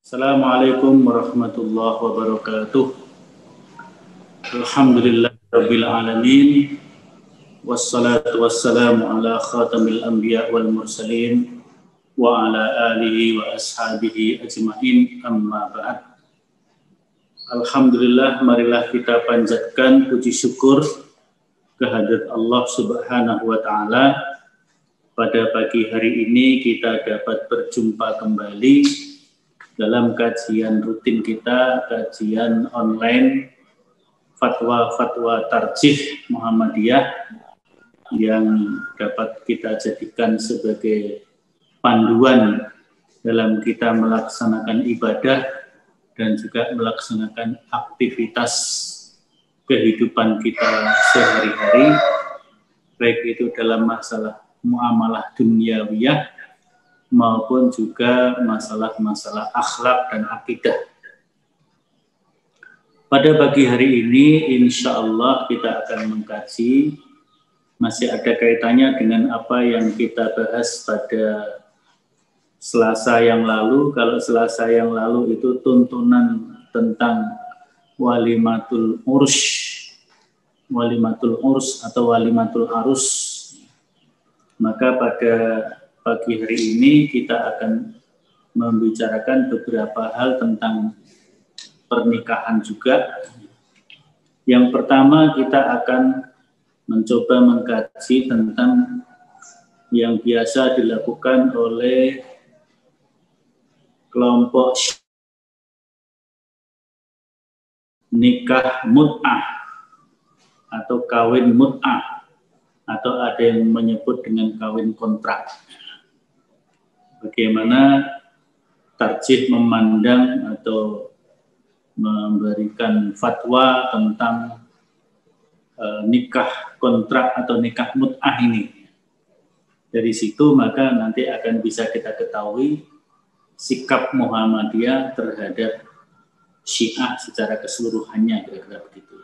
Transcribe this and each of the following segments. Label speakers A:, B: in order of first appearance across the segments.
A: Assalamualaikum warahmatullahi wabarakatuh. Alhamdulillahirabbil alamin. Wassalatu wassalamu ala khatamil anbiya wal mursalin wa ala alihi wa ashabihi ajmain, amma ba'd. Alhamdulillah, marilah kita panjatkan puji syukur kehadirat Allah Subhanahu wa taala. Pada pagi hari ini kita dapat berjumpa kembali dalam kajian rutin kita, kajian online fatwa-fatwa tarjih Muhammadiyah yang dapat kita jadikan sebagai panduan dalam kita melaksanakan ibadah dan juga melaksanakan aktivitas kehidupan kita sehari-hari, baik itu dalam masalah muamalah dunyawiyah maupun juga masalah-masalah akhlak dan akidah. Pada pagi hari ini, insya Allah kita akan mengkaji, masih ada kaitannya dengan apa yang kita bahas pada Selasa yang lalu. Kalau Selasa yang lalu itu tuntunan tentang walimatul urs atau walimatul arus. Maka pada pagi hari ini kita akan membicarakan beberapa hal tentang pernikahan juga. Yang pertama kita akan mencoba mengkaji tentang yang biasa dilakukan oleh kelompok nikah mut'ah atau kawin mut'ah, atau ada yang menyebut dengan kawin kontrak. Bagaimana tarjih memandang atau memberikan fatwa tentang nikah kontrak atau nikah mut'ah ini. Dari situ maka nanti akan bisa kita ketahui sikap Muhammadiyah terhadap Syiah secara keseluruhannya, kira-kira begitu.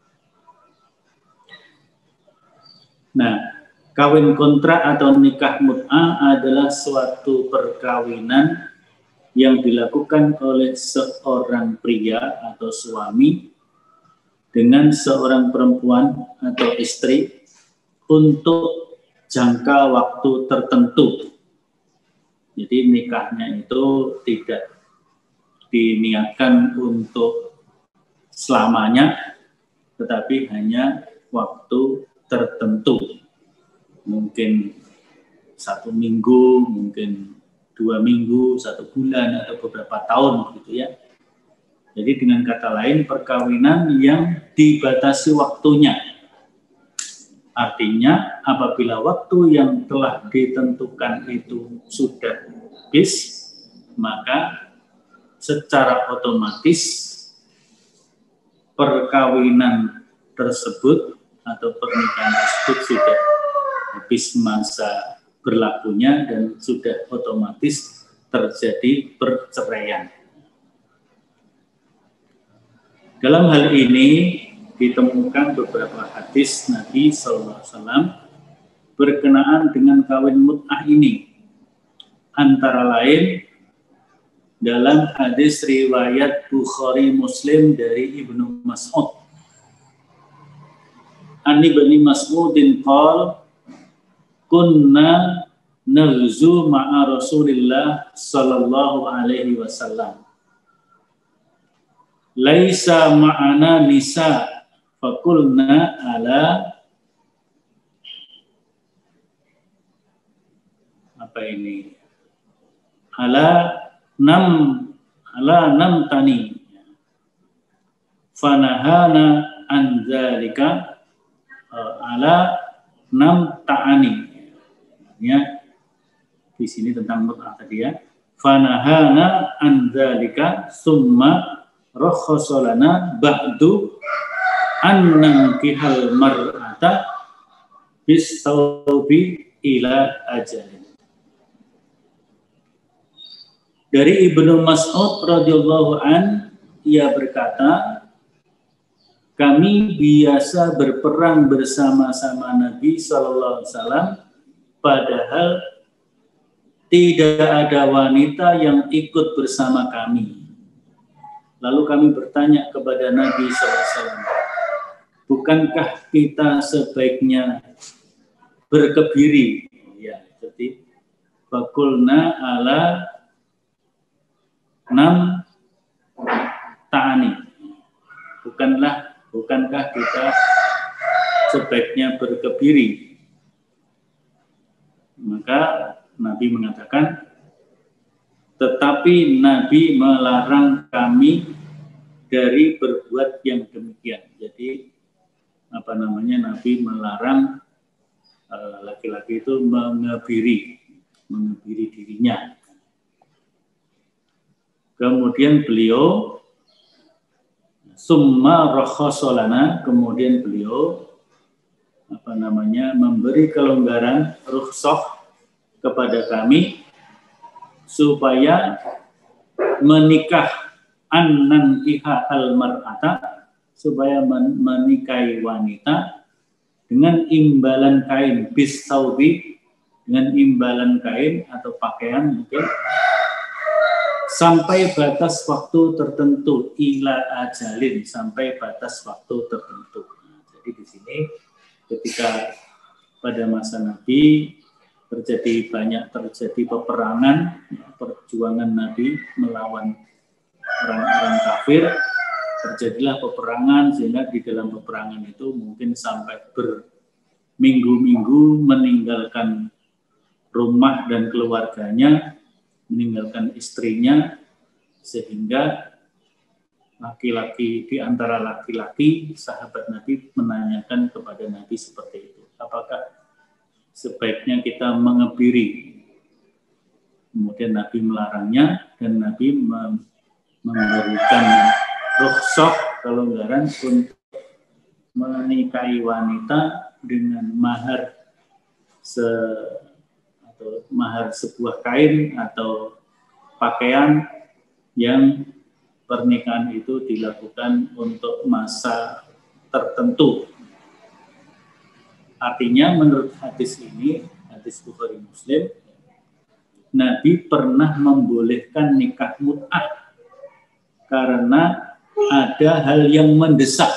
A: Nah, kawin kontrak atau nikah mut'ah adalah suatu perkawinan yang dilakukan oleh seorang pria atau suami dengan seorang perempuan atau istri untuk jangka waktu tertentu. Jadi nikahnya itu tidak diniatkan untuk selamanya, tetapi hanya waktu tertentu. Mungkin 1 minggu, mungkin 2 minggu, 1 bulan, atau beberapa tahun gitu ya. Jadi dengan kata lain perkawinan yang dibatasi waktunya. Artinya apabila waktu yang telah ditentukan itu sudah habis, maka secara otomatis perkawinan tersebut atau pernikahan tersebut sudah habis masa berlakunya dan sudah otomatis terjadi perceraian. Dalam hal ini ditemukan beberapa hadis Nabi SAW berkenaan dengan kawin mut'ah ini. Antara lain dalam hadis riwayat Bukhari Muslim dari Ibnu Mas'ud. An Ibnu Mas'udin qala kunna naghzu ma'a Rasulillah sallallahu alaihi wasallam. Laisa ma'ana nisa fakulna ala apa ini? Ala nam tani fanahana an dzalika ala nam ta'ani. Ya, di sini tentang mut'ah tadi ya. Fanahana an dzalika summa rakhasalana ba'du an nankihal mar'ata bis-sawbi ila ajalin. Dari Ibnu Mas'ud radhiyallahu an, ia berkata, kami biasa berperang bersama-sama Nabi sallallahu alaihi wasallam, padahal tidak ada wanita yang ikut bersama kami. Lalu kami bertanya kepada Nabi SAW, bukankah kita sebaiknya berkebiri? Ya, jadi fakulna ala nam ta'ani. Bukankah kita sebaiknya berkebiri? Maka Nabi mengatakan, tetapi Nabi melarang kami dari berbuat yang demikian. Jadi Nabi melarang laki-laki itu mengebiri dirinya. Kemudian beliau summa rakhasolana, kemudian beliau memberi kelonggaran rukhsah kepada kami supaya menikah an-nankiha al-mar'ata, supaya menikahi wanita dengan imbalan kain bisaubi, dengan imbalan kain atau pakaian mungkin, sampai batas waktu tertentu, ila ajalin, sampai batas waktu tertentu. Jadi di sini ketika pada masa Nabi terjadi peperangan, perjuangan Nabi melawan orang-orang kafir, terjadilah peperangan, sehingga di dalam peperangan itu mungkin sampai berminggu-minggu meninggalkan rumah dan keluarganya, meninggalkan istrinya, sehingga laki-laki di antara laki-laki sahabat Nabi menanyakan kepada Nabi seperti itu, apakah sebaiknya kita mengebiri? Kemudian Nabi melarangnya, dan Nabi memberikan rukhsah, kelonggaran untuk menikahi wanita dengan mahar sebuah kain atau pakaian yang pernikahan itu dilakukan untuk masa tertentu. Artinya menurut hadis ini, hadis Bukhari Muslim, Nabi pernah membolehkan nikah mut'ah karena ada hal yang mendesak,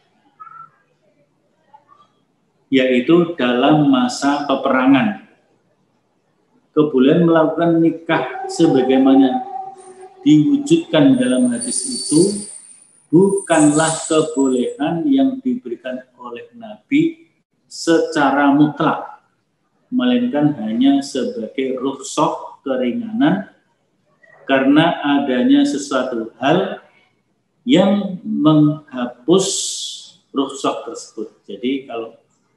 A: yaitu dalam masa peperangan. Kebolehan melakukan nikah sebagaimana diwujudkan dalam hadis itu bukanlah kebolehan yang diberikan oleh Nabi secara mutlak, melainkan hanya sebagai rukhsah, keringanan, karena adanya sesuatu hal yang menghapus rukhsah tersebut. Jadi kalau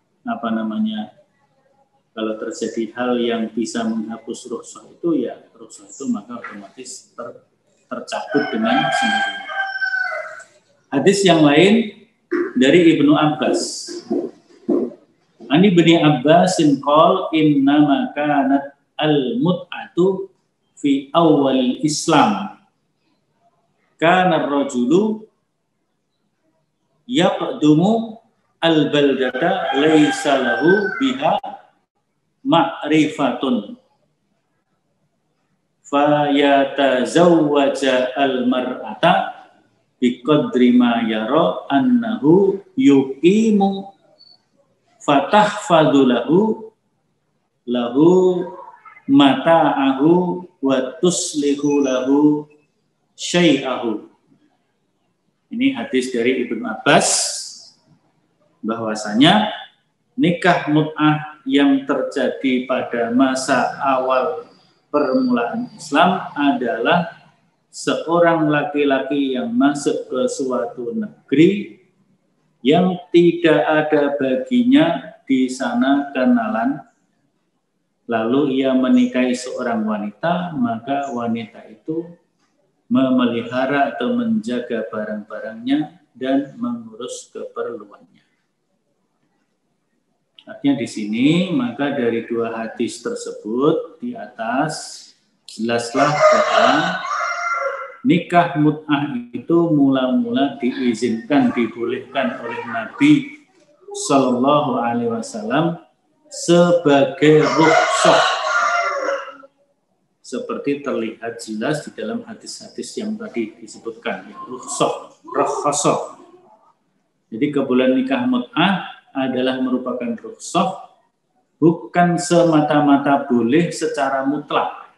A: kalau terjadi hal yang bisa menghapus rukhsah itu, ya rukhsah itu maka otomatis tercabut dengan sendirinya. Hadis yang lain dari Ibnu Abbas. Ani Ibnu Abbasin qol innama kanat al-mut'atu fi awal Islam. Kana ar-rajulu yaqdumu al-baldata laysa lahu biha ma'rifatun fa yatazawwaja al-mar'ata biqadri ma yara annahu yuqimu fatahfadhu lahu mata'ahu wa tuslihu lahu syai'ahu. Ini hadis dari Ibnu Abbas, bahwasanya nikah mut'ah yang terjadi pada masa awal permulaan Islam adalah seorang laki-laki yang masuk ke suatu negeri yang tidak ada baginya di sana kenalan, lalu ia menikahi seorang wanita, maka wanita itu memelihara atau menjaga barang-barangnya dan mengurus keperluannya. Artinya di sini, maka dari dua hadis tersebut di atas jelaslah bahwa nikah mut'ah itu mula-mula diizinkan, dibolehkan oleh Nabi Sallallahu Alaihi Wasallam sebagai rukhsah, seperti terlihat jelas di dalam hadis-hadis yang tadi disebutkan, ya, rukhsah. Jadi kebolehan nikah mut'ah adalah merupakan rukhsah, bukan semata-mata boleh secara mutlak.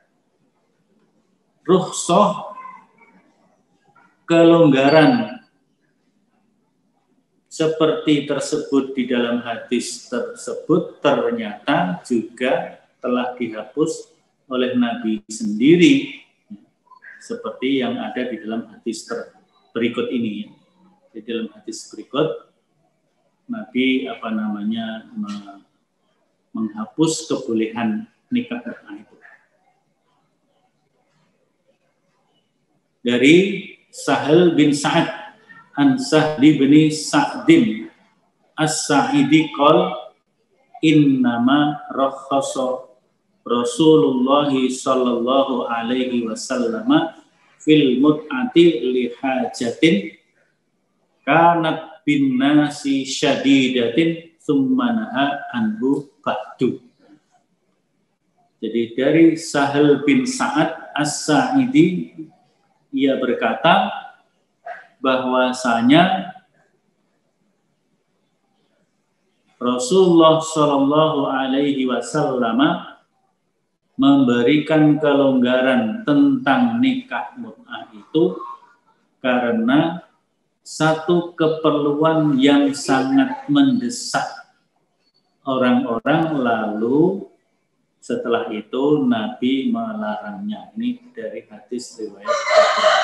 A: Rukhsah, kelonggaran seperti tersebut di dalam hadis tersebut ternyata juga telah dihapus oleh Nabi sendiri, seperti yang ada di dalam hadis berikut ini. Di dalam hadis berikut, Nabi menghapus kebolehan nikah mut'ah itu. Dari Sahal bin Sa'ad an Sahli bin Sa'din as-Sa'idi qol innama rakhasa Rasulullah sallallahu alaihi wasallam fil mut'ati li hajatin kanat bin nasi syadidatin tsumma naha anhu ba'du. Jadi dari Sahal bin Sa'ad as-Sa'idi, ia berkata bahwasanya Rasulullah sallallahu alaihi wasallam memberikan kelonggaran tentang nikah mut'ah itu karena satu keperluan yang sangat mendesak orang-orang, lalu setelah itu Nabi melarangnya. Ini dari hadis riwayat Bukhari.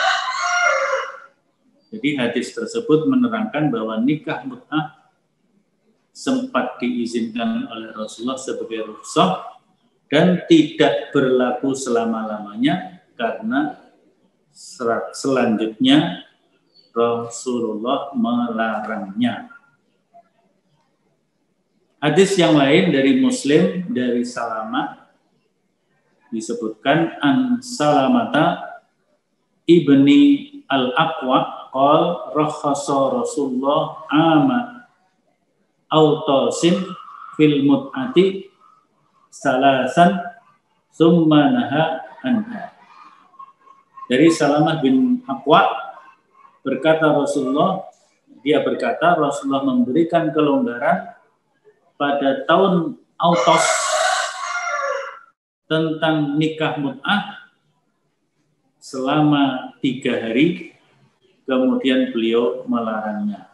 A: Jadi hadis tersebut menerangkan bahwa nikah mut'ah sempat diizinkan oleh Rasulullah sebagai rukhsah dan tidak berlaku selama-lamanya karena selanjutnya Rasulullah melarangnya. Hadis yang lain dari Muslim, dari Salamah, disebutkan an Salamata ibni al-Aqwa qal rakhasa Rasulullah ama autasin fil mut'ati salasan summa naha anha. Dari Salamah bin Aqwa berkata Rasulullah memberikan kelonggaran pada tahun Autos tentang nikah mut'ah selama 3 hari, kemudian beliau melarangnya.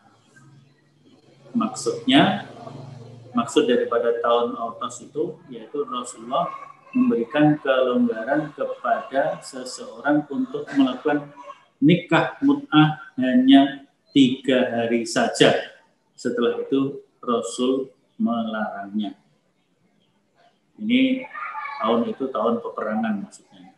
A: Maksud daripada tahun Autos itu yaitu Rasulullah memberikan kelonggaran kepada seseorang untuk melakukan nikah mut'ah hanya 3 hari saja. Setelah itu Rasul melarangnya. Ini tahun peperangan maksudnya.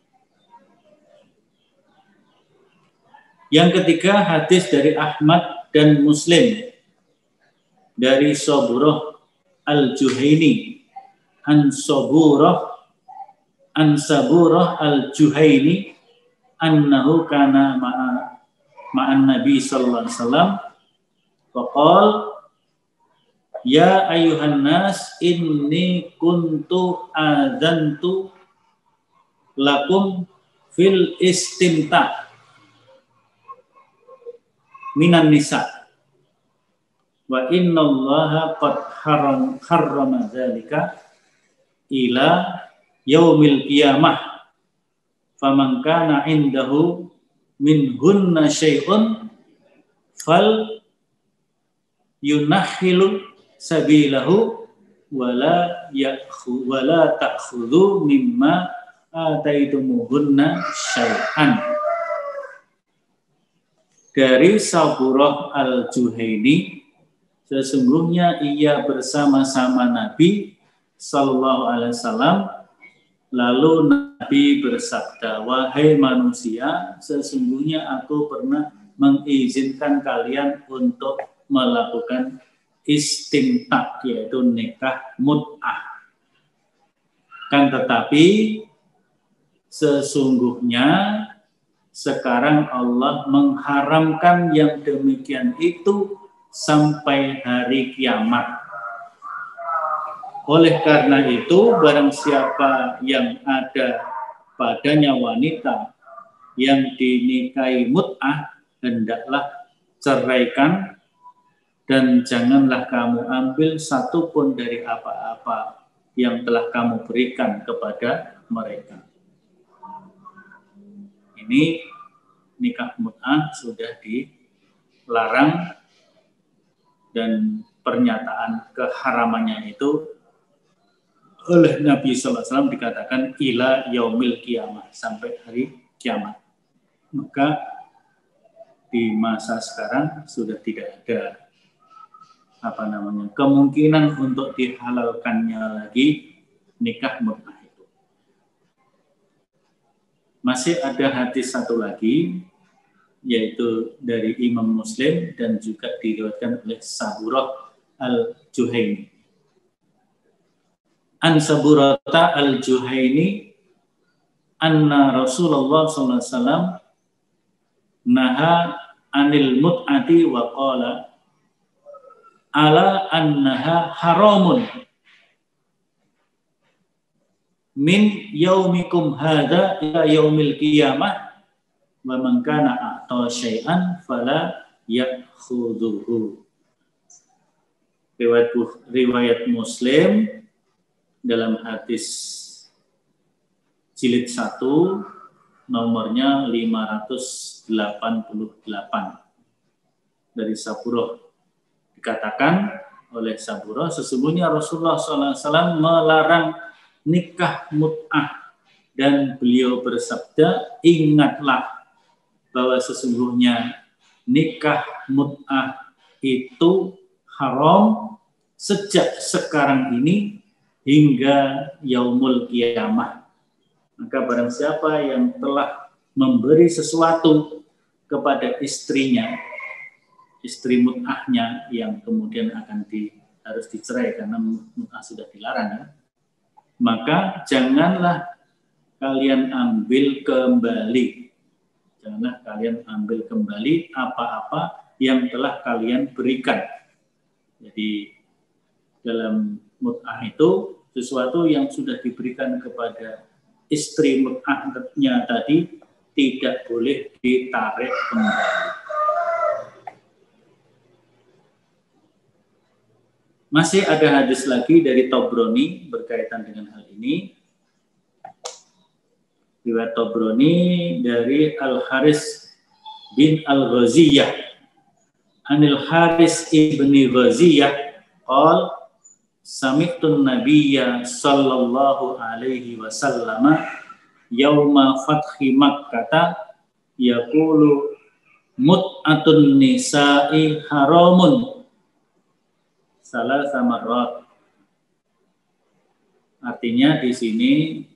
A: Yang ketiga, hadis dari Ahmad dan Muslim dari Saburah al-Juhaini an Saburah al-Juhaini annahu kana ma'an Nabi sallallahu alaihi wasallam faqal ya ayyuhan nas inni kuntu adzantu lakum fil istimta minan nisa wa innallaha qad harrama dzalika ila yaumil qiyamah faman kana indahu minhunna syai'un fal yunahilu sabilahu wala ta'khudhu mimma ataitumuhunna syai'an. Dari Saburah al-Juhaini, sesungguhnya ia bersama-sama Nabi sallallahu alaihi wasallam, lalu Nabi bersabda, wahai manusia, sesungguhnya aku pernah mengizinkan kalian untuk melakukan istimta, yaitu nikah mut'ah. Kan tetapi sesungguhnya sekarang Allah mengharamkan yang demikian itu sampai hari kiamat. Oleh karena itu, barang siapa yang ada padanya wanita yang dinikahi mut'ah, hendaklah ceraikan dan janganlah kamu ambil satupun dari apa-apa yang telah kamu berikan kepada mereka. Ini nikah mut'ah sudah dilarang dan pernyataan keharamannya itu oleh Nabi SAW dikatakan ila yaumil qiyamah, sampai hari kiamat. Maka di masa sekarang sudah tidak ada kemungkinan untuk dihalalkannya lagi nikah mut'ah itu. Masih ada hadis satu lagi, yaitu dari Imam Muslim dan juga diriwayatkan oleh Saburah al-Juhaini. An Saburata al-Juhaini anna Rasulullah SAW naha anil mut'ati wa qala ala annaha haramun min yaumikum hadha ila yaumil qiyamah wa man kana a'ta syai'an fala ya'khudhuhu. Riwayat Muslim dalam hadis jilid 1 nomornya 588 dari Saburah. Dikatakan oleh Saburah, sesungguhnya Rasulullah SAW melarang nikah mut'ah dan beliau bersabda, ingatlah bahwa sesungguhnya nikah mut'ah itu haram sejak sekarang ini hingga yaumul qiyamah. Maka barang siapa yang telah memberi sesuatu kepada istrinya, istri mut'ahnya yang kemudian harus dicerai karena mut'ah sudah dilarang, ya, maka janganlah kalian ambil kembali. Janganlah kalian ambil kembali apa-apa yang telah kalian berikan. Jadi dalam mut'ah itu sesuatu yang sudah diberikan kepada istri mut'ahnya tadi tidak boleh ditarik kembali. Masih ada hadis lagi dari Tabrani berkaitan dengan hal ini. Riwayat Tabrani dari Al-Haris bin Al-Ghaziyah. Anil Haris ibni Ghaziyah qal sami'tun nabiyya sallallahu alaihi wasallam yauma fathi Makkah yaqulu mut'atun nisa'i haramun salah samarrat. Artinya di sini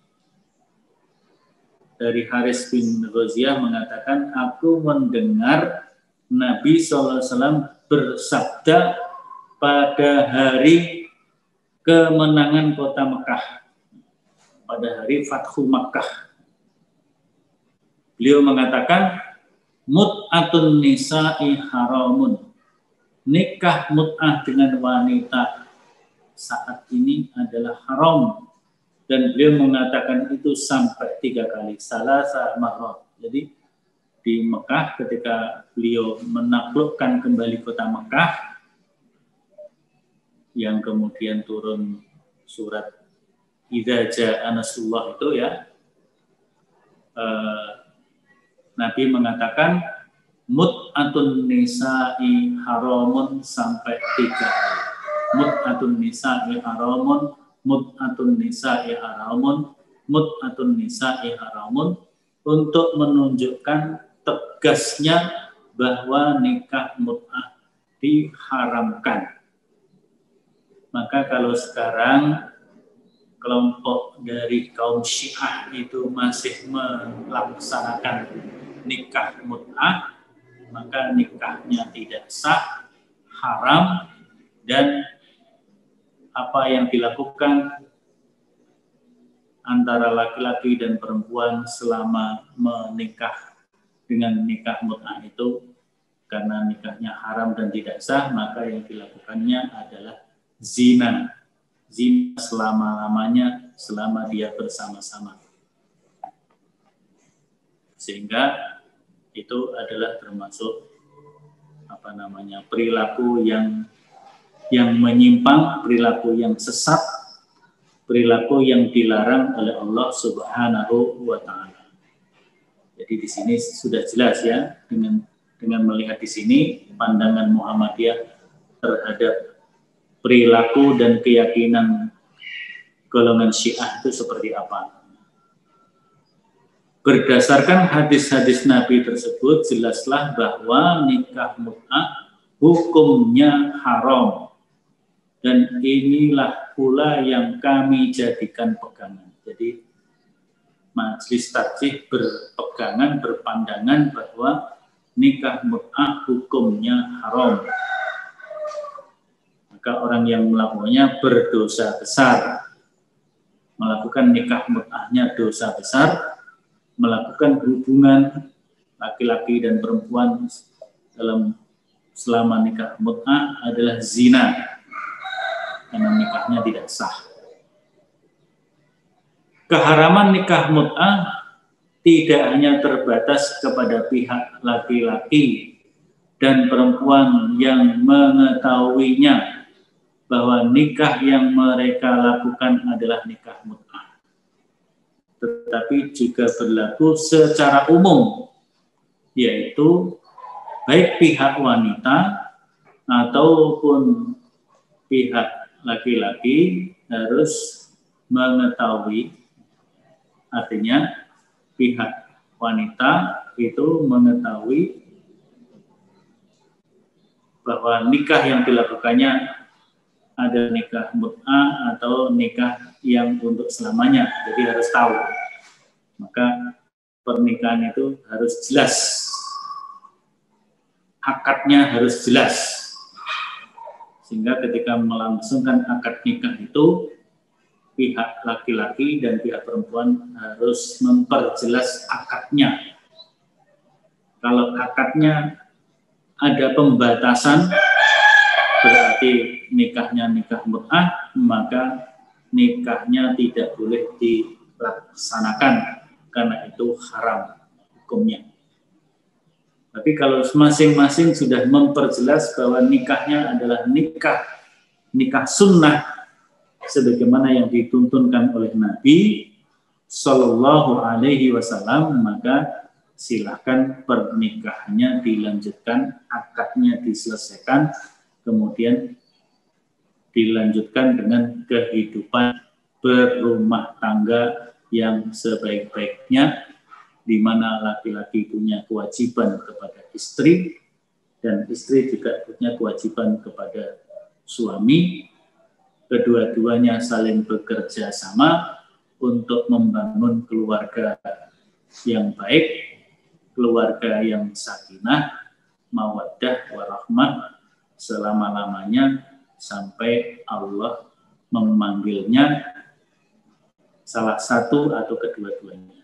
A: dari Haris bin Ghaziyah mengatakan, aku mendengar Nabi SAW bersabda pada hari kemenangan kota Mekah, pada hari Fathu Makkah. Beliau mengatakan, mut'atun nisa'i haramun. Nikah mut'ah dengan wanita saat ini adalah haram. Dan beliau mengatakan itu sampai 3 kali. Salasa marrat. Jadi di Mekah ketika beliau menaklukkan kembali kota Mekah, yang kemudian turun surat Idza jaa nasrullah itu, ya, Nabi mengatakan mut'atun nisa'i haramun sampai 3 kali. Mut'atun nisa'i haramun, mut'atun nisa'i haramun, mut'atun nisa'i haramun, untuk menunjukkan tegasnya bahwa nikah mut'ah diharamkan. Maka kalau sekarang kelompok dari kaum Syiah itu masih melaksanakan nikah mut'ah, maka nikahnya tidak sah, haram, dan apa yang dilakukan antara laki-laki dan perempuan selama menikah dengan nikah mut'ah itu, karena nikahnya haram dan tidak sah, maka yang dilakukannya adalah zina. Zina selama-lamanya, selama dia bersama-sama. sehingga itu adalah termasuk perilaku yang menyimpang, perilaku yang sesat, perilaku yang dilarang oleh Allah Subhanahu wa taala. Jadi di sini sudah jelas ya, dengan melihat di sini pandangan Muhammadiyah terhadap perilaku dan keyakinan golongan Syiah itu seperti apa. Berdasarkan hadis-hadis Nabi tersebut, jelaslah bahwa nikah mut'ah hukumnya haram. Dan inilah pula yang kami jadikan pegangan. Jadi Majelis Tarjih berpandangan bahwa nikah mut'ah hukumnya haram. Maka orang yang melakukannya berdosa besar. Melakukan nikah mut'ahnya dosa besar. Melakukan hubungan laki-laki dan perempuan selama nikah mut'ah adalah zina, karena nikahnya tidak sah. Keharaman nikah mut'ah tidak hanya terbatas kepada pihak laki-laki dan perempuan yang mengetahuinya bahwa nikah yang mereka lakukan adalah nikah mut'ah, tetapi juga berlaku secara umum, yaitu baik pihak wanita ataupun pihak laki-laki harus mengetahui, artinya pihak wanita itu mengetahui bahwa nikah yang dilakukannya ada nikah mut'ah atau nikah yang untuk selamanya, jadi harus tahu. Maka pernikahan itu harus jelas, akadnya harus jelas, sehingga ketika melangsungkan akad nikah itu pihak laki-laki dan pihak perempuan harus memperjelas akadnya. Kalau akadnya ada pembatasan, berarti nikahnya nikah mut'ah, maka nikahnya tidak boleh dilaksanakan karena itu haram hukumnya. Tapi kalau masing-masing sudah memperjelas bahwa nikahnya adalah nikah sunnah sebagaimana yang dituntunkan oleh Nabi Shallallahu Alaihi Wasallam, maka silakan pernikahannya dilanjutkan, akadnya diselesaikan, kemudian dilanjutkan dengan kehidupan berumah tangga yang sebaik-baiknya, di mana laki-laki punya kewajiban kepada istri dan istri juga punya kewajiban kepada suami. Kedua-duanya saling bekerja sama untuk membangun keluarga yang baik, keluarga yang sakinah, mawaddah, warahmah selama-lamanya sampai Allah memanggilnya salah satu atau kedua-duanya.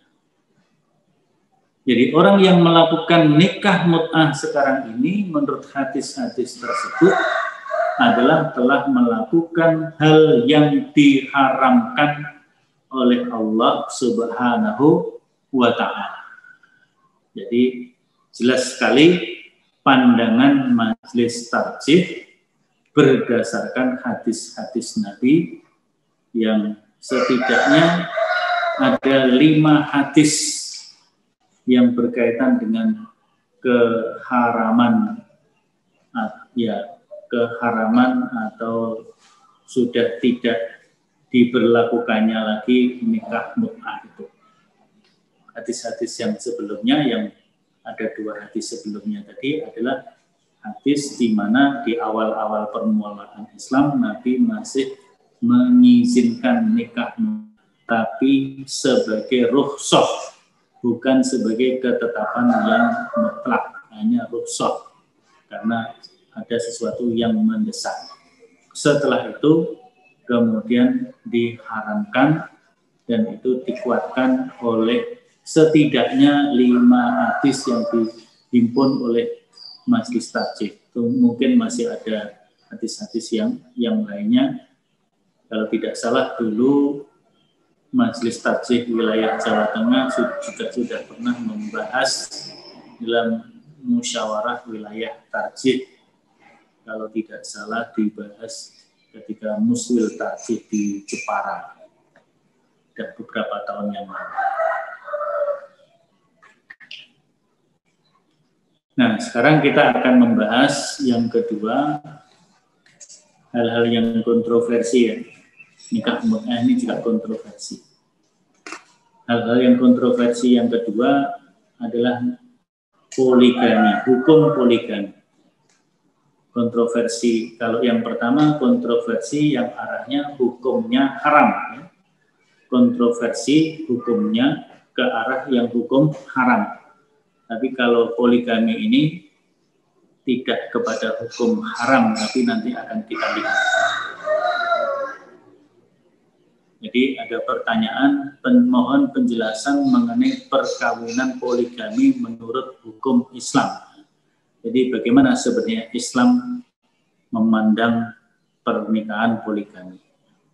A: Jadi orang yang melakukan nikah mut'ah sekarang ini menurut hadis-hadis tersebut adalah telah melakukan hal yang diharamkan oleh Allah Subhanahu wa ta'ala. Jadi jelas sekali pandangan Majelis Tarjih berdasarkan hadis-hadis Nabi yang setidaknya ada 5 hadis yang berkaitan dengan keharaman atau sudah tidak diberlakukannya lagi nikah mut'ah itu. Hadis-hadis yang sebelumnya, yang ada 2 hadis sebelumnya tadi adalah hadis di mana di awal-awal permulaan Islam Nabi masih mengizinkan nikah, tapi sebagai rukhsah, bukan sebagai ketetapan yang mutlak, hanya rukhsah karena ada sesuatu yang mendesak. Setelah itu kemudian diharamkan, dan itu dikuatkan oleh setidaknya 5 hadis yang dihimpun oleh Majelis Tarjih. Itu mungkin masih ada hadis-hadis yang lainnya. Kalau tidak salah dulu Majelis Tarjih Wilayah Jawa Tengah juga sudah pernah membahas dalam musyawarah wilayah tarjih, kalau tidak salah dibahas ketika Muswil Tarjih di Jepara dan beberapa tahun yang lalu. Nah, sekarang kita akan membahas yang kedua, hal-hal yang kontroversi ya. Nikah mut'ah ini juga kontroversi. Hal-hal yang kontroversi yang kedua adalah poligami, hukum poligami. Kontroversi, kalau yang pertama kontroversi yang arahnya hukumnya haram. Kontroversi hukumnya ke arah yang hukum haram. Tapi kalau poligami ini tidak kepada hukum haram, tapi nanti akan kita lihat. Jadi ada pertanyaan, mohon penjelasan mengenai perkawinan poligami menurut hukum Islam. Jadi bagaimana sebenarnya Islam memandang pernikahan poligami.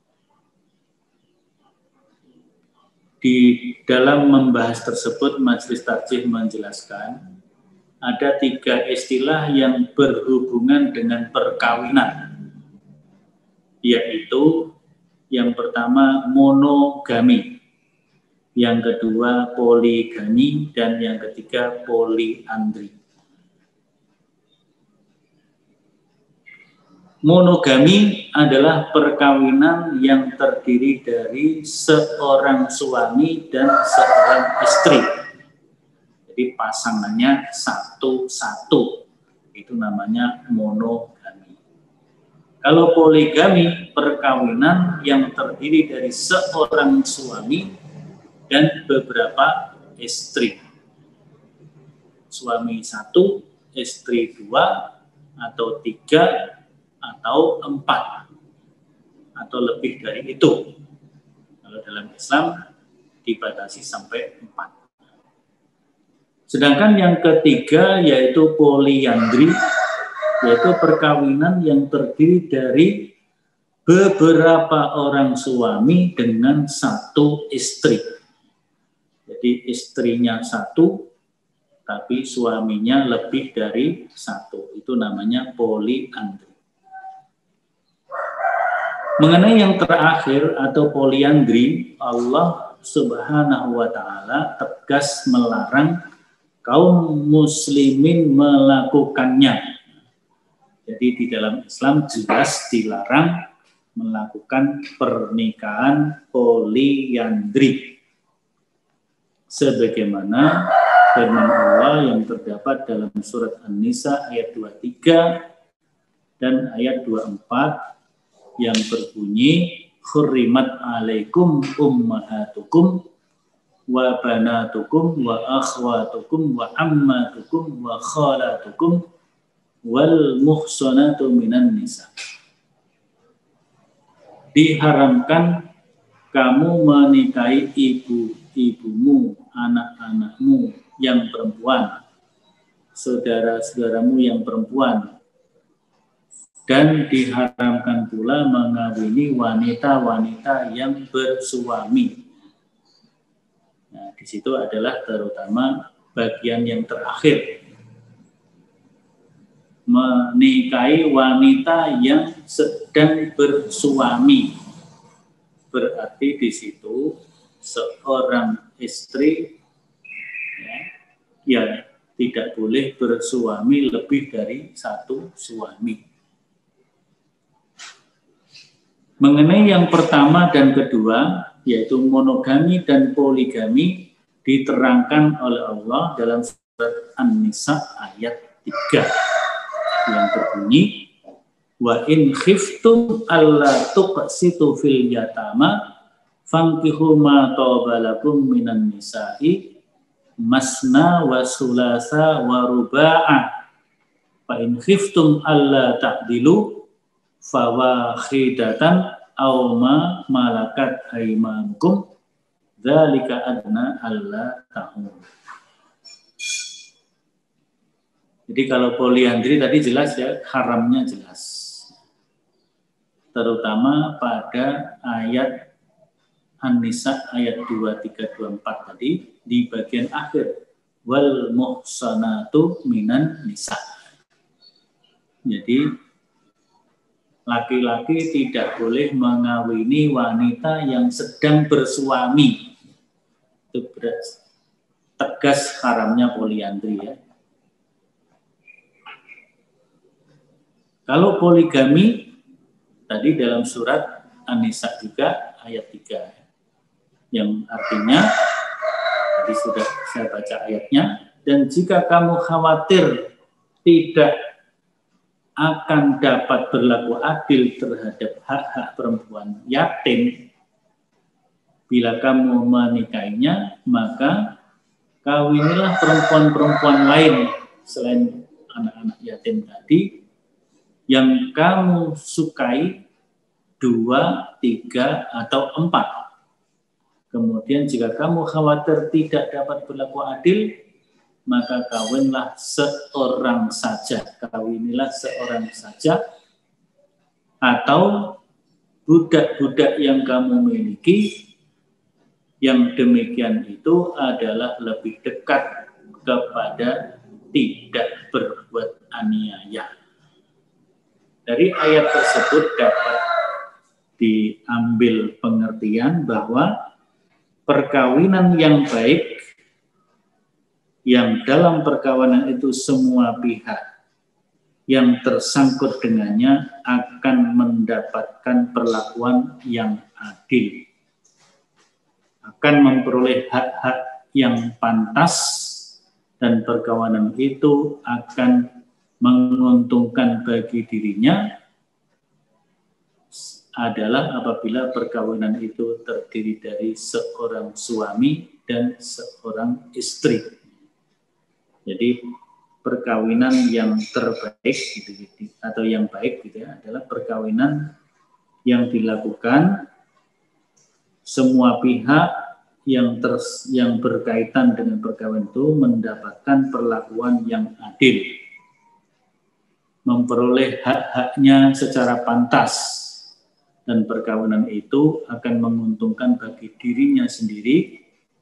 A: Di dalam membahas tersebut, Majelis Tarjih menjelaskan ada 3 istilah yang berhubungan dengan perkawinan, yaitu yang pertama monogami, yang kedua poligami, dan yang ketiga poliandri. Monogami adalah perkawinan yang terdiri dari seorang suami dan seorang istri. Jadi pasangannya satu-satu, itu namanya monogami. Kalau poligami, perkawinan yang terdiri dari seorang suami dan beberapa istri. Suami 1, istri 2, atau 3, atau 4, atau lebih dari itu. Kalau dalam Islam dibatasi sampai 4. Sedangkan yang ketiga yaitu poliandri, yaitu perkawinan yang terdiri dari beberapa orang suami dengan satu istri. Jadi istrinya 1, tapi suaminya lebih dari 1. Itu namanya poliandri. Mengenai yang terakhir atau poliandri, Allah Subhanahu wa Ta'ala tegas melarang kaum muslimin melakukannya. Jadi di dalam Islam jelas dilarang melakukan pernikahan poliandri. Sebagaimana firman Allah yang terdapat dalam surat An-Nisa ayat 23 dan ayat 24 yang berbunyi, "Hurrimat 'alaikum ummahatukum wa banatukum wa akhwatukum wa ammatukum wa khalatukum wal muhsanatu minan nisa." Diharamkan kamu menikahi ibu-ibumu, anak-anakmu yang perempuan, saudara-saudaramu yang perempuan, dan diharamkan pula mengawini wanita-wanita yang bersuami. Nah, di situ adalah terutama bagian yang terakhir, menikahi wanita yang sedang bersuami. Berarti di situ seorang istri ya tidak boleh bersuami lebih dari 1 suami. Mengenai yang pertama dan kedua, yaitu monogami dan poligami, diterangkan oleh Allah dalam surat An-Nisa ayat 3 yang berbunyi, "Wa in khiftum alla tuqsitu fil yatama fankihu ma taba lakum minan nisa'i masna wa sulasa wa ruba'a fa in khiftum alla ta'dilu fawahidatan aw ma malakat aymanukum dzalika adna alla ta'ul." Jadi kalau poliandri tadi jelas ya, haramnya jelas. Terutama pada ayat An-Nisa ayat 23, 24 tadi di bagian akhir wal muhsanatu minan nisa. Jadi laki-laki tidak boleh mengawini wanita yang sedang bersuami. Itu tegas haramnya poliandri ya. Kalau poligami tadi dalam surat An-Nisa juga ayat 3 yang artinya tadi sudah saya baca ayatnya, dan jika kamu khawatir tidak akan dapat berlaku adil terhadap hak-hak perempuan yatim bila kamu menikahinya, maka kawinilah perempuan-perempuan lain selain anak-anak yatim tadi yang kamu sukai 2, 3, atau 4. Kemudian jika kamu khawatir tidak dapat berlaku adil, maka kawinlah seorang saja. Kawinilah seorang saja. Atau budak-budak yang kamu miliki, yang demikian itu adalah lebih dekat kepada tidak berbuat aniaya. Dari ayat tersebut dapat diambil pengertian bahwa perkawinan yang baik, yang dalam perkawinan itu semua pihak yang tersangkut dengannya akan mendapatkan perlakuan yang adil, akan memperoleh hak-hak yang pantas, dan perkawinan itu akan menguntungkan bagi dirinya adalah apabila perkawinan itu terdiri dari seorang suami dan seorang istri. Jadi perkawinan yang terbaik gitu, atau yang baik gitu ya, adalah perkawinan yang dilakukan semua pihak yang berkaitan dengan perkawinan itu mendapatkan perlakuan yang adil, memperoleh hak-haknya secara pantas. Dan perkawinan itu akan menguntungkan bagi dirinya sendiri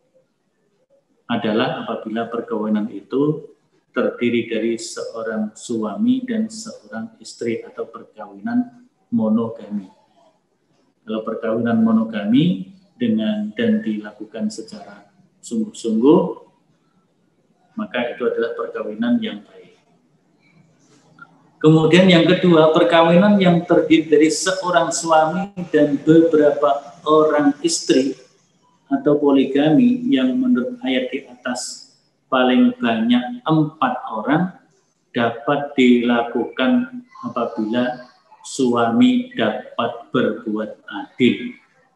A: adalah apabila perkawinan itu terdiri dari seorang suami dan seorang istri atau perkawinan monogami. Kalau perkawinan monogami dan dilakukan secara sungguh-sungguh, maka itu adalah perkawinan yang baik. Kemudian yang kedua, perkawinan yang terdiri dari seorang suami dan beberapa orang istri atau poligami yang menurut ayat di atas paling banyak 4 orang dapat dilakukan apabila suami dapat berbuat adil.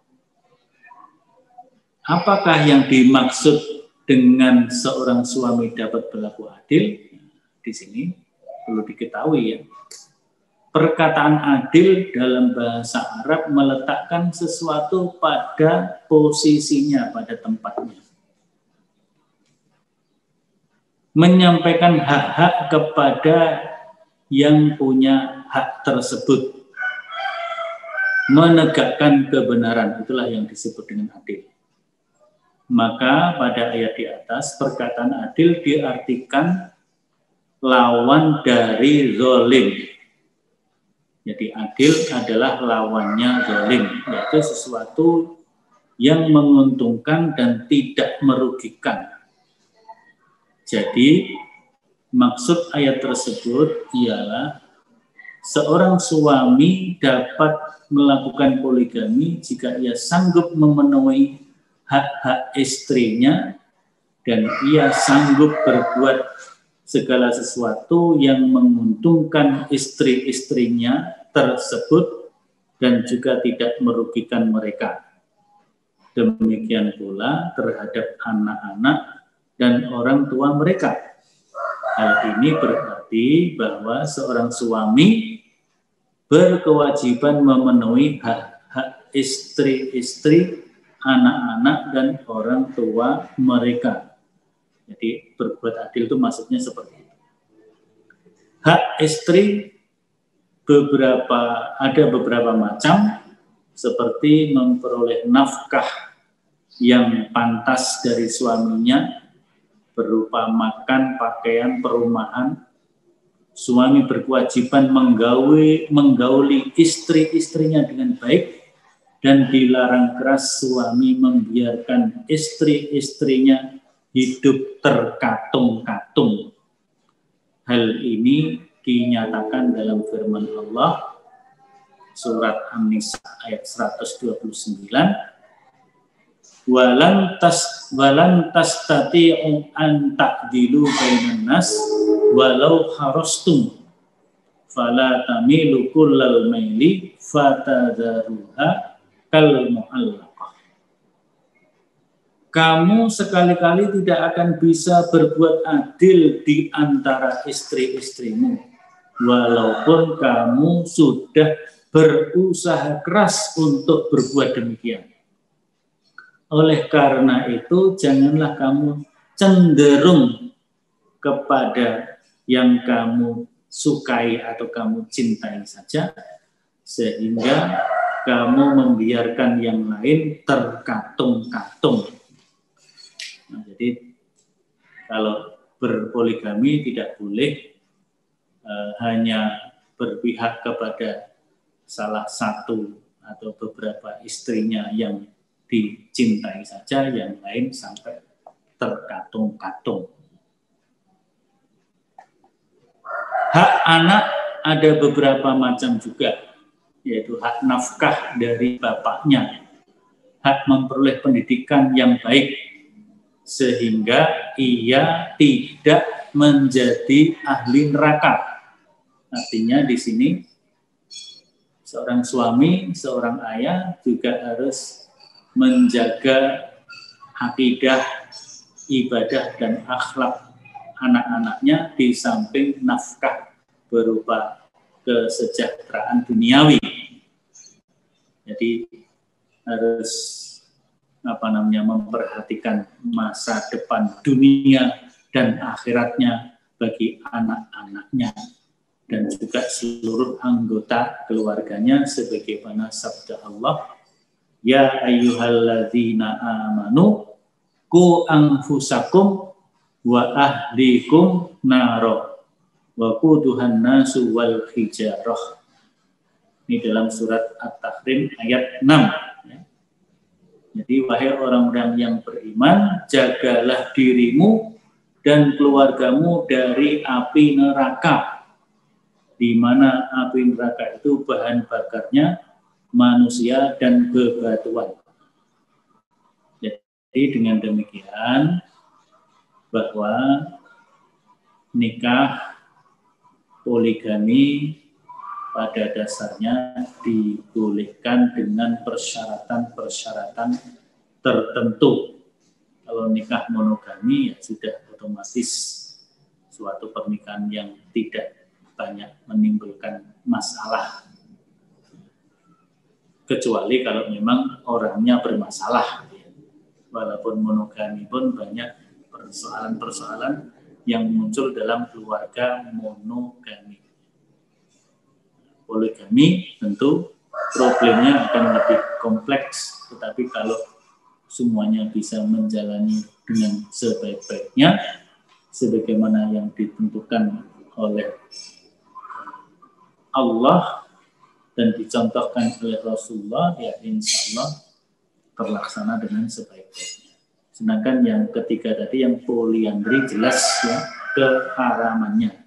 A: Apakah yang dimaksud dengan seorang suami dapat berlaku adil? Di sini perlu diketahui ya, perkataan adil dalam bahasa Arab meletakkan sesuatu pada posisinya, pada tempatnya. Menyampaikan hak-hak kepada yang punya hak tersebut. Menegakkan kebenaran, itulah yang disebut dengan adil. Maka pada ayat di atas, perkataan adil diartikan lawan dari zalim. Jadi adil adalah lawannya zalim, yaitu sesuatu yang menguntungkan dan tidak merugikan. Jadi maksud ayat tersebut ialah seorang suami dapat melakukan poligami jika ia sanggup memenuhi hak-hak istrinya dan ia sanggup berbuat segala sesuatu yang menguntungkan istri-istrinya tersebut dan juga tidak merugikan mereka. Demikian pula terhadap anak-anak dan orang tua mereka. Hal ini berarti bahwa seorang suami berkewajiban memenuhi hak-hak istri-istri, anak-anak, dan orang tua mereka. Jadi berbuat adil itu maksudnya seperti itu. Hak istri ada beberapa macam, seperti memperoleh nafkah yang pantas dari suaminya berupa makan, pakaian, perumahan. Suami berkewajiban menggauli istri-istrinya dengan baik, dan dilarang keras suami membiarkan istri-istrinya hidup terkatung-katung. Hal ini dinyatakan dalam firman Allah surat An-Nisa ayat 129, walan tastati'u an ta'dilu bainan nas walau harastum fala tamilu kullal maili fatadharuha kal mu'allaqah. Kamu sekali-kali tidak akan bisa berbuat adil di antara istri-istrimu walaupun kamu sudah berusaha keras untuk berbuat demikian. Oleh karena itu, janganlah kamu cenderung kepada yang kamu sukai atau kamu cintai saja, sehingga kamu membiarkan yang lain terkatung-katung. Nah, jadi kalau berpoligami tidak boleh hanya berpihak kepada salah satu atau beberapa istrinya yang dicintai saja, yang lain sampai terkatung-katung. Hak anak ada beberapa macam juga, yaitu hak nafkah dari bapaknya, hak memperoleh pendidikan yang baik sehingga ia tidak menjadi ahli neraka. Artinya di sini seorang suami, seorang ayah juga harus menjaga akidah, ibadah, dan akhlak anak-anaknya di samping nafkah berupa kesejahteraan duniawi. Jadi harus memperhatikan masa depan dunia dan akhiratnya bagi anak-anaknya dan juga seluruh anggota keluarganya, sebagaimana sabda Allah, ya ayyuhalladzina amanu qu anfusakum wa ahlikum naro wa quduhan nasu wal hijarah. Ini dalam surat At-Tahrim ayat 6. Jadi wahai orang-orang yang beriman, jagalah dirimu dan keluargamu dari api neraka, di mana api neraka itu bahan bakarnya manusia dan bebatuan. Jadi dengan demikian bahwa nikah poligami pada dasarnya dibolehkan dengan persyaratan-persyaratan tertentu. Kalau nikah monogami ya sudah otomatis suatu pernikahan yang tidak banyak menimbulkan masalah. Kecuali kalau memang orangnya bermasalah. Walaupun monogami pun banyak persoalan-persoalan yang muncul dalam keluarga monogami. Poligami tentu problemnya akan lebih kompleks, tetapi kalau semuanya bisa menjalani dengan sebaik-baiknya, sebagaimana yang ditentukan oleh Allah dan dicontohkan oleh Rasulullah, ya insya Allah terlaksana dengan sebaik-baiknya. Sedangkan yang ketiga tadi, yang poliandri, jelas ya keharamannya.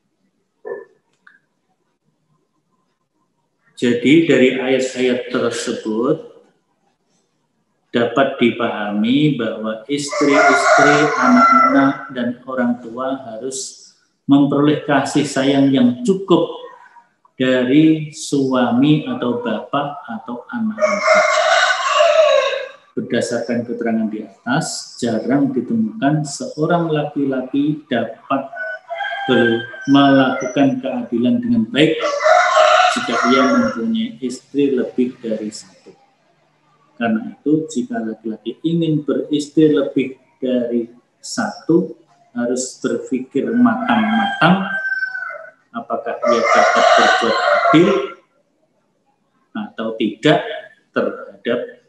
A: Jadi dari ayat-ayat tersebut dapat dipahami bahwa istri-istri, anak-anak, dan orang tua harus memperoleh kasih sayang yang cukup dari suami atau bapak atau anak-anak. Berdasarkan keterangan di atas, jarang ditemukan seorang laki-laki dapat melakukan keadilan dengan baik jika ia mempunyai istri lebih dari satu. Karena itu, jika laki-laki ingin beristri lebih dari satu, harus berpikir matang-matang apakah ia dapat berbuat adil atau tidak terhadap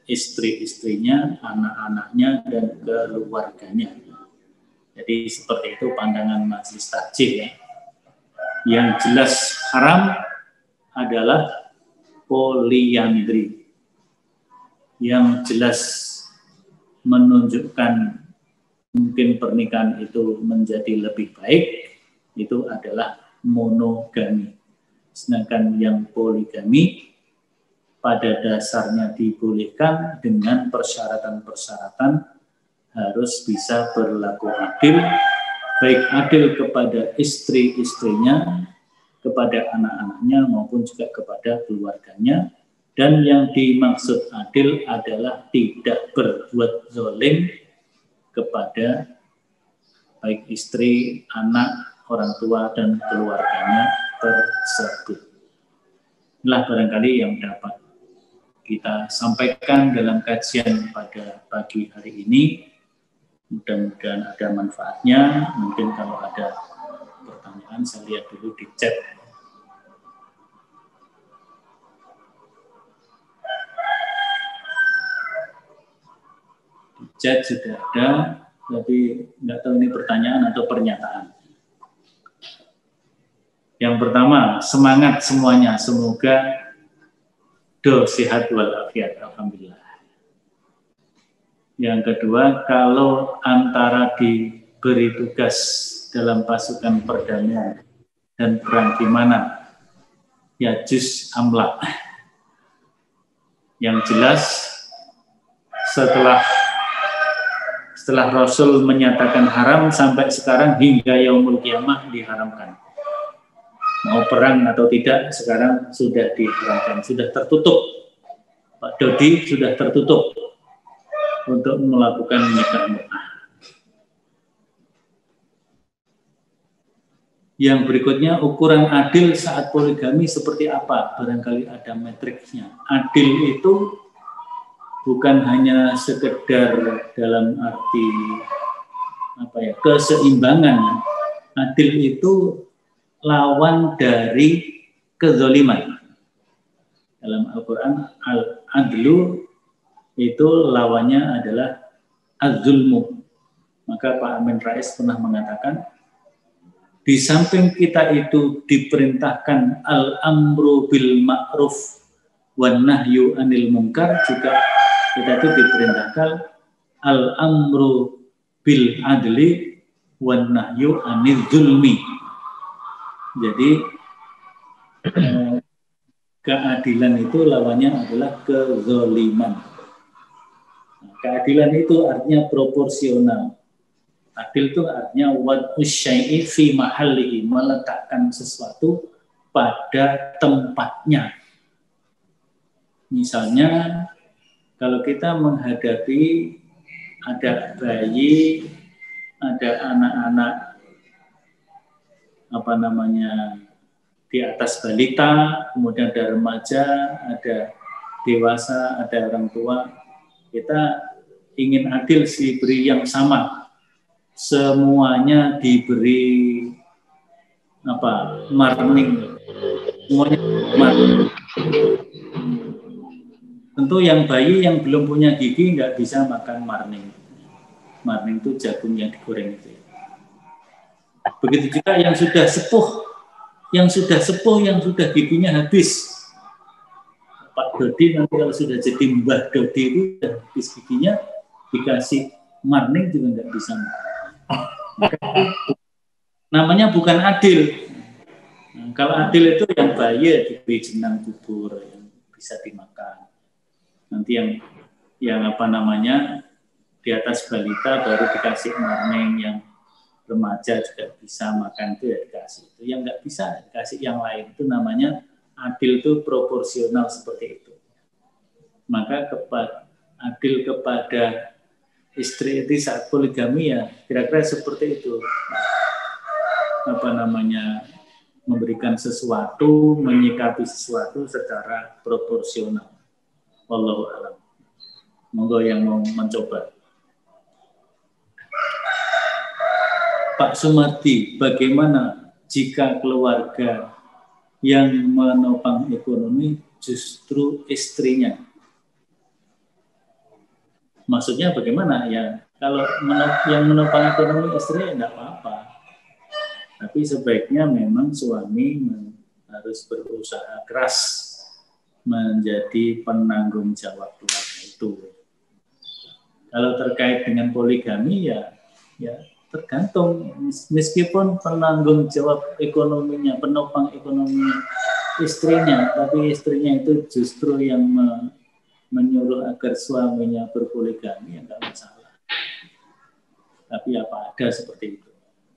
A: istri-istrinya, anak-anaknya, dan keluarganya. Jadi seperti itu pandangan Majelis Tarjih ya. Yang jelas haram adalah poliandri. Yang jelas menunjukkan mungkin pernikahan itu menjadi lebih baik, itu adalah monogami. Sedangkan yang poligami pada dasarnya dibolehkan dengan persyaratan-persyaratan harus bisa berlaku adil, baik adil kepada istri-istrinya, kepada anak-anaknya maupun juga kepada keluarganya. Dan yang dimaksud adil adalah tidak berbuat zalim kepada baik istri, anak, orang tua, dan keluarganya tersebut. Inilah barangkali yang dapat kita sampaikan dalam kajian pada pagi hari ini. Mudah-mudahan ada manfaatnya. Mungkin kalau ada pertanyaan, saya lihat dulu di chat. Di chat sudah ada, tapi nggak tahu ini pertanyaan atau pernyataan. Yang pertama, semangat semuanya. Semoga sehat walafiat. Alhamdulillah. Yang kedua, kalau antara diberi tugas dalam pasukan perdamaian dan perang gimana? Ya juz amla. Yang jelas setelah Rasul menyatakan haram sampai sekarang hingga yaumul kiamah diharamkan. Mau perang atau tidak sekarang sudah diharamkan, sudah tertutup. Pak Dodi sudah tertutup untuk melakukan nikah mut'ah. Yang berikutnya, ukuran adil saat poligami seperti apa? Barangkali ada metriknya. Adil itu bukan hanya sekedar dalam arti keseimbangan. Adil itu lawan dari kezaliman. Dalam Al-Quran, al-adlu itu lawannya adalah az-zulmu. Maka Pak Amin Rais pernah mengatakan, di samping kita itu diperintahkan al-amru bil ma'ruf wan nahyu anil munkar, juga kita itu diperintahkan al-amru bil adli wan nahyu anil zulmi. Jadi keadilan itu lawannya adalah kezaliman. Keadilan itu artinya proporsional. Adil itu artinya wad'u syai'i fi mahallihi, meletakkan sesuatu pada tempatnya. Misalnya kalau kita menghadapi ada bayi, ada anak-anak di atas balita, kemudian ada remaja, ada dewasa, ada orang tua, kita ingin adil diberi yang sama. Semuanya diberi marning. Semuanya marning. Tentu yang bayi yang belum punya gigi nggak bisa makan marning. Marning itu jagung yang digoreng itu. Begitu juga yang sudah sepuh, yang sudah giginya habis. Pak Dodi nanti kalau sudah jadi Mbah Dodi itu habis giginya, dikasih marning juga nggak bisa. Namanya bukan adil. Nah, kalau adil itu yang bayi diberi jenang bubur yang bisa dimakan. Nanti yang di atas balita baru dikasih marning, yang remaja juga bisa makan itu ya dikasih. Itu yang nggak bisa dikasih yang lain. Itu namanya adil, itu proporsional seperti itu. Maka adil kepada istri itu saat poligami ya kira-kira seperti itu. Memberikan sesuatu, menyikapi sesuatu secara proporsional. Wallahu a'lam. Monggo yang mau mencoba. Pak Sumardi, bagaimana jika keluarga yang menopang ekonomi justru istrinya? Maksudnya bagaimana? Ya kalau yang menopang ekonomi istri ya enggak apa-apa. Tapi sebaiknya memang suami harus berusaha keras menjadi penanggung jawab keluarga itu. Kalau terkait dengan poligami ya tergantung, meskipun penanggung jawab ekonominya, penopang ekonomi istrinya, tapi istrinya itu justru yang menyuruh agar suaminya berpoligami, ya enggak masalah. Tapi apa ada seperti itu.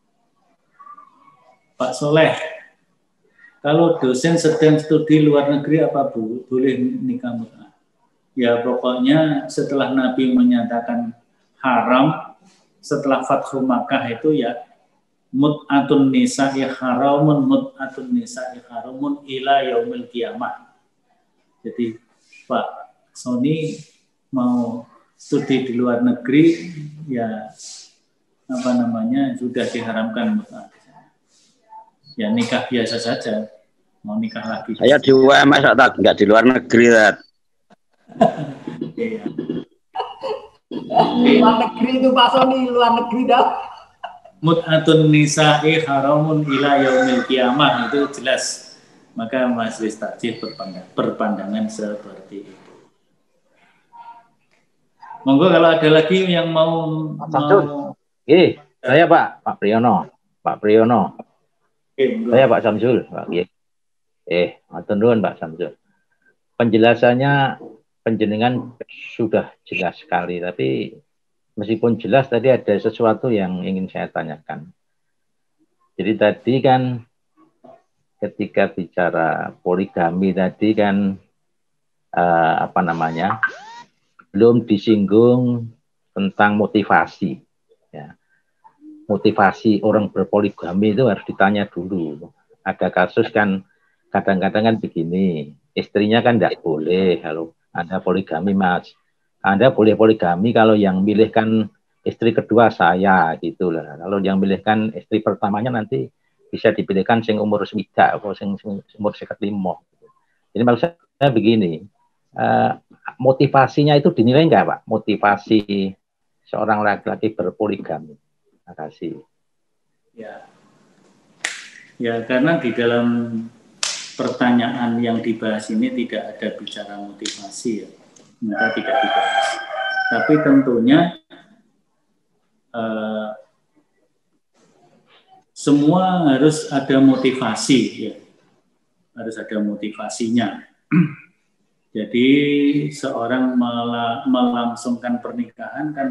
A: Pak Soleh, kalau dosen sedang studi luar negeri apa boleh nikah mut'ah? Ya pokoknya setelah Nabi menyatakan haram, setelah Fathu Makkah itu ya mut'atun nisa'i haramun, mut'atun nisa'i haramun ila yaumil qiyamah. Jadi Pak Sony mau studi di luar negeri, ya sudah diharamkan mut'ah. Ya nikah biasa saja, mau nikah lagi.
B: Saya di UMS nggak di luar negeri, Tat.
A: Iya.
C: Luar negeri itu Pak Sony, luar negeri dah.
A: Mut'atun nisa'i haramun ila yaumil qiyamah, itu jelas. Maka Majelis Takjih berpandangan seperti itu. Monggo kalau ada lagi yang mau
D: saya Pak Priyono. Saya Pak Samsul, Pak. Matur nuwun Pak Samsul. Penjelasannya panjenengan sudah jelas sekali, tapi meskipun jelas tadi ada sesuatu yang ingin saya tanyakan. Jadi tadi kan ketika bicara poligami tadi kan belum disinggung tentang motivasi. Ya. Motivasi orang berpoligami itu harus ditanya dulu. Ada kasus kan kadang-kadang kan begini, istrinya kan tidak boleh kalau Anda poligami Mas. Anda boleh poligami kalau yang milih kan istri kedua saya gitu lah. Kalau yang milih kan istri pertamanya nanti bisa dipilihkan sing umur swidak atau sing umur 55. Jadi maksud saya begini, motivasinya itu dinilai enggak Pak? Motivasi seorang laki-laki berpoligami. Terima kasih.
A: Ya, karena di dalam pertanyaan yang dibahas ini tidak ada bicara motivasi ya, maka tidak dibahas. Tapi tentunya semua harus ada motivasi ya, harus ada motivasinya. Jadi seorang melangsungkan pernikahan kan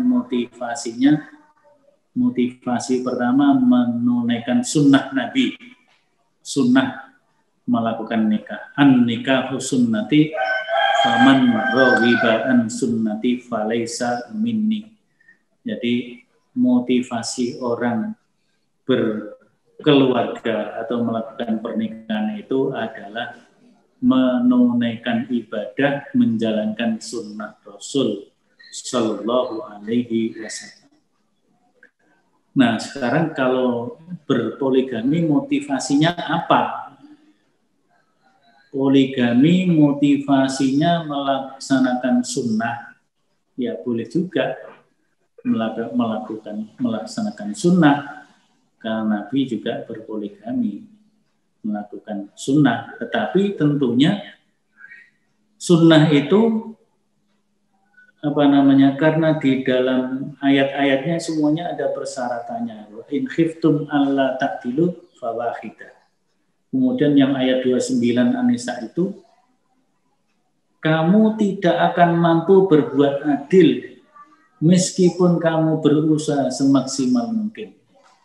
A: motivasi pertama menunaikan sunnah Nabi, sunnah melakukan nikah. An-nikahu sunnati faman raghiba an sunnati falaisa minni. Jadi motivasi orang berkeluarga atau melakukan pernikahan itu adalah menunaikan ibadah, menjalankan sunnah Rasul Sallallahu Alaihi Wasallam. Nah, sekarang kalau berpoligami motivasinya apa? Poligami motivasinya melaksanakan sunnah, ya boleh juga melaksanakan sunnah, karena Nabi juga berpoligami melakukan sunnah. Tetapi tentunya sunnah itu karena di dalam ayat-ayatnya semuanya ada persyaratannya. In khiftum alla ta'dilu fawahidah. Kemudian yang ayat 29 An-Nisa itu, kamu tidak akan mampu berbuat adil meskipun kamu berusaha semaksimal mungkin.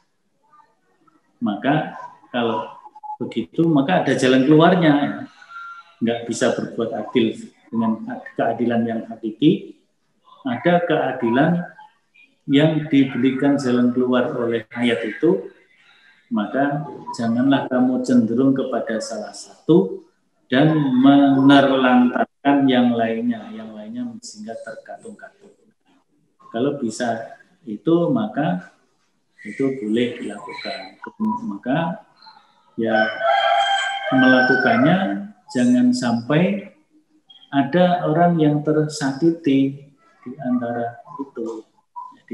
A: Maka kalau begitu, maka ada jalan keluarnya. Nggak bisa berbuat adil dengan keadilan yang hakiki. Ada keadilan yang diberikan jalan keluar oleh ayat itu, maka janganlah kamu cenderung kepada salah satu dan menerlantarkan yang lainnya sehingga terkatung-katung. Kalau bisa itu, maka itu boleh dilakukan. Maka ya melakukannya jangan sampai ada orang yang tersakiti di antara itu. Jadi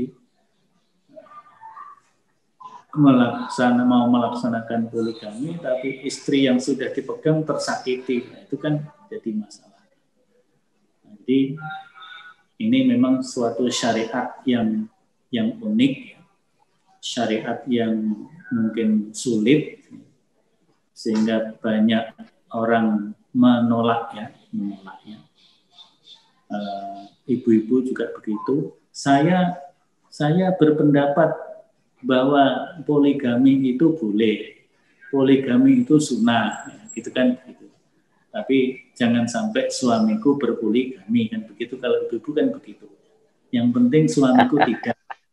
A: mau melaksanakan poligami, tapi istri yang sudah dipegang tersakiti, nah, itu kan jadi masalah. Jadi ini memang suatu syariat yang unik, syariat yang mungkin sulit, sehingga banyak orang menolaknya. Ibu-ibu juga begitu. Saya berpendapat bahwa poligami itu boleh, poligami itu sunnah, gitu kan? Gitu. Tapi jangan sampai suamiku berpoligami, kan begitu. Kalau ibu-ibu kan begitu. Yang penting suamiku tidak.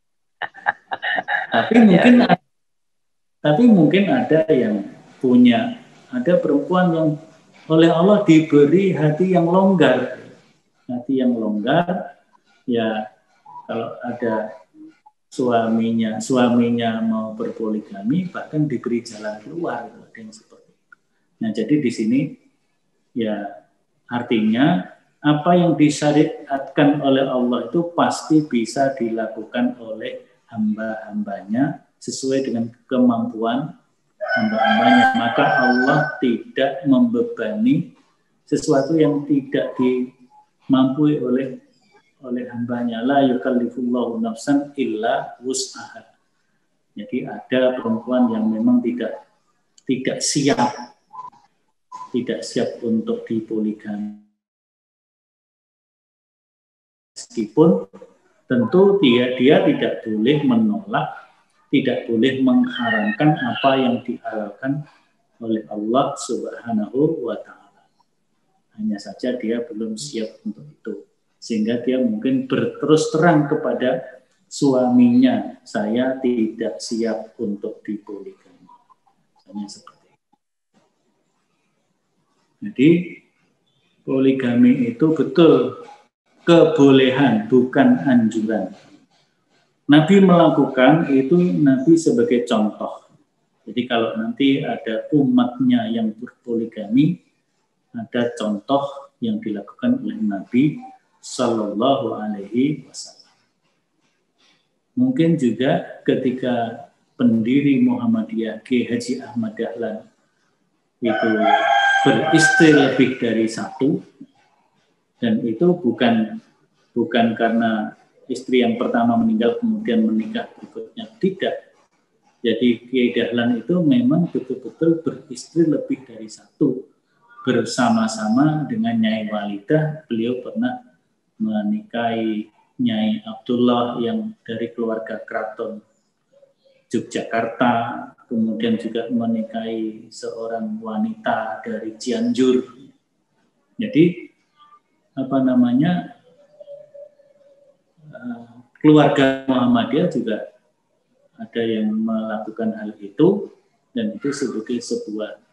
A: Tapi mungkin ada yang punya, ada perempuan yang oleh Allah diberi hati yang longgar. Hati yang longgar, ya kalau ada suaminya mau berpoligami, bahkan diberi jalan keluar, ada yang seperti itu. Nah, jadi di sini ya artinya apa yang disyariatkan oleh Allah itu pasti bisa dilakukan oleh hamba-hambanya sesuai dengan kemampuan hamba-hambanya. Maka Allah tidak membebani sesuatu yang tidak dimampu oleh hambanya. La yukallifullahu nafsan illa wus'aha. Jadi ada perempuan yang memang tidak siap untuk dipoligami. Meskipun tentu dia tidak boleh menolak, tidak boleh mengharamkan apa yang dihalalkan oleh Allah Subhanahu wa Ta'ala. Hanya saja dia belum siap untuk itu. Sehingga dia mungkin berterus terang kepada suaminya, saya tidak siap untuk dipoligami. Misalnya seperti itu. Jadi poligami itu betul kebolehan, bukan anjuran. Nabi melakukan itu, Nabi sebagai contoh. Jadi kalau nanti ada umatnya yang berpoligami, ada contoh yang dilakukan oleh Nabi Sallallahu Alaihi Wasallam. Mungkin juga ketika pendiri Muhammadiyah Kiai Haji Ahmad Dahlan itu beristri lebih dari satu, dan itu bukan karena istri yang pertama meninggal kemudian menikah berikutnya, tidak. Jadi Kiai Dahlan itu memang betul-betul beristri lebih dari satu, bersama-sama dengan Nyai Walidah. Beliau pernah menikahi Nyai Abdullah yang dari keluarga keraton Yogyakarta, kemudian juga menikahi seorang wanita dari Cianjur. Jadi keluarga Muhammadiyah juga ada yang melakukan hal itu, dan itu sebagai sebuah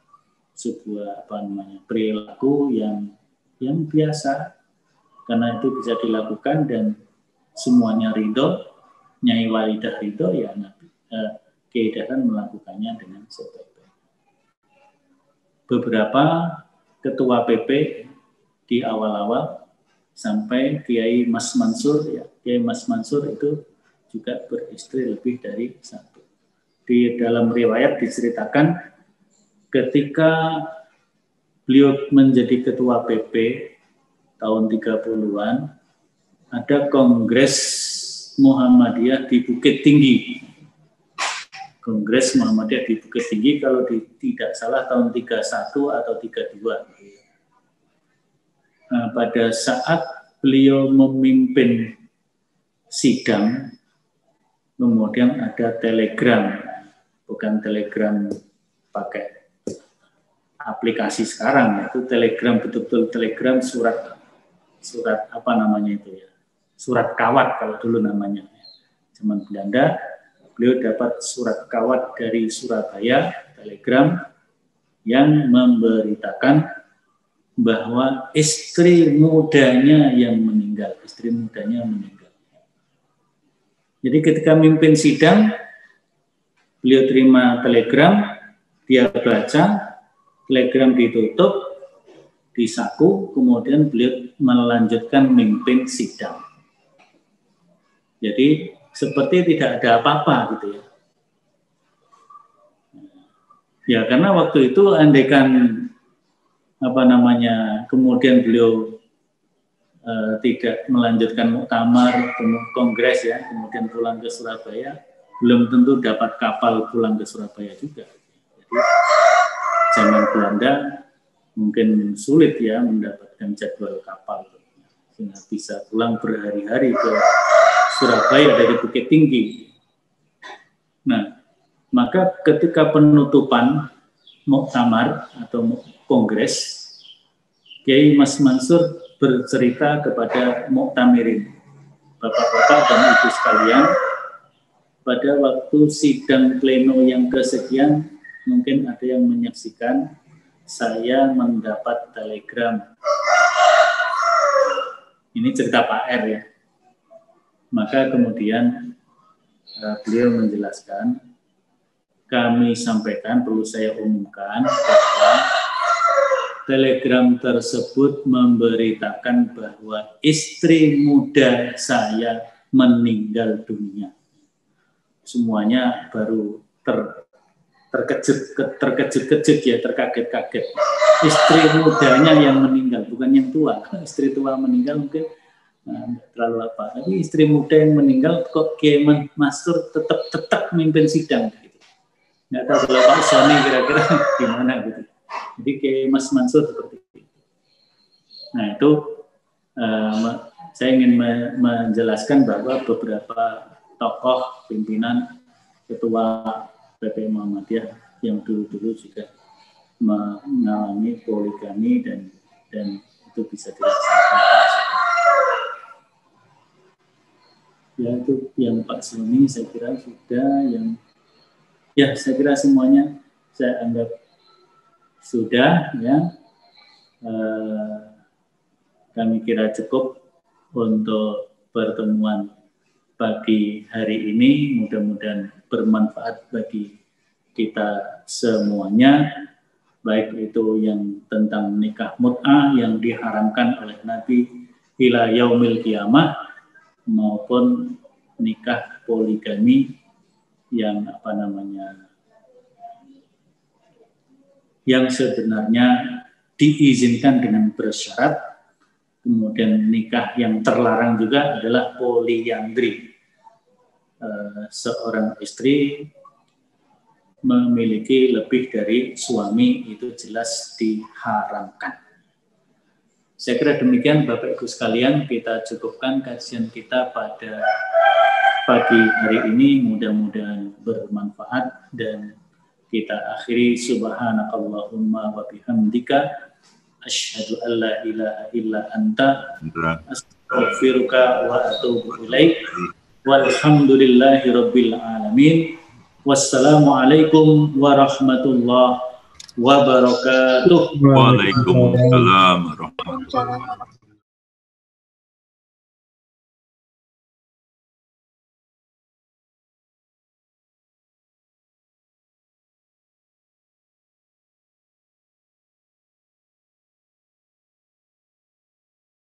A: perilaku yang biasa. Karena itu bisa dilakukan dan semuanya ridho, Nyai Walidah ridho, ya Kiai Dahlan melakukannya dengan sebaik-baiknya. Beberapa ketua PP di awal-awal sampai Kiai Mas Mansur, ya Kiai Mas Mansur itu juga beristri lebih dari satu. Di dalam riwayat diceritakan ketika beliau menjadi ketua PP tahun 30-an, ada kongres Muhammadiyah di Bukit Tinggi. Kongres Muhammadiyah di Bukit Tinggi, kalau tidak salah tahun 31 atau 32. Nah, pada saat beliau memimpin sidang, kemudian ada telegram, bukan telegram pakai aplikasi sekarang, itu telegram, betul-betul telegram surat apa namanya itu ya, surat kawat kalau dulu namanya. Zaman Belanda, beliau dapat surat kawat dari Surabaya, telegram yang memberitakan bahwa istri mudanya meninggal. Jadi ketika mimpin sidang, beliau terima telegram, dia baca, telegram ditutup, disaku, kemudian beliau melanjutkan mimpin sidang. Jadi seperti tidak ada apa-apa gitu ya. Ya karena waktu itu andaikan kemudian beliau tidak melanjutkan muktamar, kongres ya, kemudian pulang ke Surabaya, belum tentu dapat kapal pulang ke Surabaya juga. Jadi zaman Belanda mungkin sulit ya mendapatkan jadwal kapal sehingga bisa pulang berhari-hari ke Surabaya dari Bukit Tinggi. Nah, maka ketika penutupan muktamar atau kongres, Kiai Mas Mansur bercerita kepada muktamirin, bapak-bapak dan ibu sekalian, pada waktu sidang pleno yang kesekian, mungkin ada yang menyaksikan, saya mendapat telegram. Ini cerita Pak R ya. Maka kemudian beliau menjelaskan, kami sampaikan, perlu saya umumkan bahwa telegram tersebut memberitakan bahwa istri muda saya meninggal dunia. Semuanya baru terkejut-kejut ya, terkaget-kaget. Istri mudanya yang meninggal, bukan yang tua. Istri tua meninggal mungkin terlalu apa. Tapi istri muda yang meninggal kok Kiai Mansur tetap mimpin sidang gitu. Nggak tahu kalau Pak Sony kira-kira gimana gitu. Jadi Kiai Mas Mansur seperti itu. Nah itu saya ingin menjelaskan bahwa beberapa tokoh pimpinan ketua PP Muhammadiyah yang dulu-dulu juga mengalami poligami dan itu bisa dilaksanakan. Ya itu yang Pak Sony saya kira sudah, yang ya saya kira semuanya saya anggap sudah ya. Kami kira cukup untuk pertemuan pagi hari ini, mudah-mudahan bermanfaat bagi kita semuanya, baik itu yang tentang nikah mut'ah yang diharamkan oleh Nabi ila yaumil qiyamah, maupun nikah poligami yang yang sebenarnya diizinkan dengan bersyarat. Kemudian nikah yang terlarang juga adalah poliandri. Seorang istri memiliki lebih dari suami, itu jelas diharamkan. Saya kira demikian Bapak Ibu sekalian, kita cukupkan kajian kita pada pagi hari ini, mudah-mudahan bermanfaat dan kita akhiri subhanakallahumma wa bihamdika asyhadu an la ilaha illa anta astaghfiruka wa atubu ilaik walhamdulillahi rabbil alamin. Wassalamualaikum warahmatullahi wabarakatuh.
E: Waalaikumsalam warahmatullahi wabarakatuh.